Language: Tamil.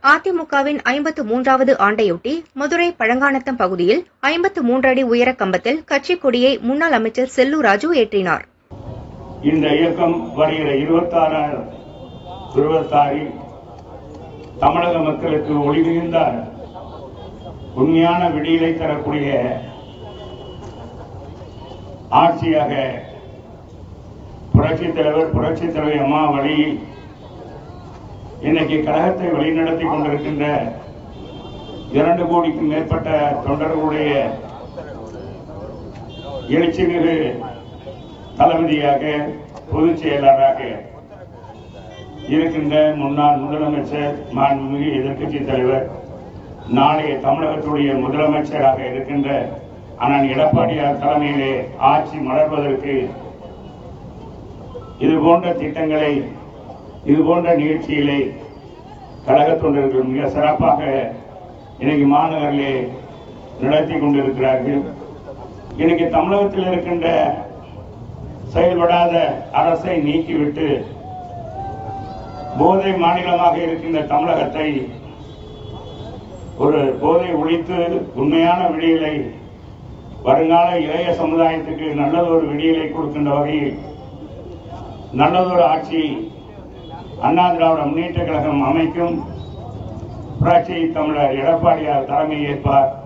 அதிமுகவின் 53வது ஆண்டையொட்டி மதுரை பழங்காநத்தம் பகுதியில் 53 அடி உயர கம்பத்தில் கட்சிக் கொடியை முன்னாள் அமைச்சர் செல்லூர் ராஜு ஏற்றினார். இந்த இயக்கம் வருகிற 26 தமிழக மக்களுக்கு ஒளிமிகுந்த உண்மையான விடியலை தரக்கூடிய ஆட்சியாக புரட்சித் தலைவர் அம்மா வழியில் இன்னைக்கு கழகத்தை வழிநடத்தி கொண்டிருக்கின்ற 2 கோடிக்கும் மேற்பட்ட தொண்டர்களுடைய எழுச்சிமிகு தளபதியாக பொதுச் செயலாளராக இருக்கின்ற முன்னாள் முதலமைச்சர் மாண்புமிகு எதிர்க்கட்சித் தலைவர் நாளைய தமிழகத்துடைய முதலமைச்சராக இருக்கின்ற அண்ணன் எடப்பாடியார் தலைமையிலே ஆட்சி மலர்வதற்கு இதுபோன்ற திட்டங்களை இதுபோன்ற நிகழ்ச்சிகளை கழக தொண்டர்கள் மிக சிறப்பாக இன்னைக்கு மாநகரிலே நடத்தி கொண்டிருக்கிறார்கள். இன்னைக்கு தமிழகத்தில் இருக்கின்ற செயல்படாத அரசை நீக்கிவிட்டு போதை மாநிலமாக இருக்கின்ற தமிழகத்தை ஒரு போதை ஒழித்து உண்மையான விடியலை வருங்கால இளைய சமுதாயத்துக்கு நல்லதொரு விடியலை கொடுக்கின்ற வகையில் நல்லதொரு ஆட்சி அண்ணா திராவிட முன்னேற்ற கழகம் அமைக்கும். புரட்சி தமிழர் எடப்பாடியார் தலைமை ஏற்பார்.